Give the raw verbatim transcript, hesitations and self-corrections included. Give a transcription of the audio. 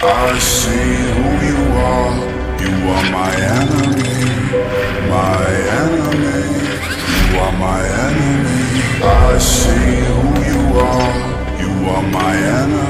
I see who you are. You are my enemy, my enemy. You are my enemy. I see who you are. You are my enemy.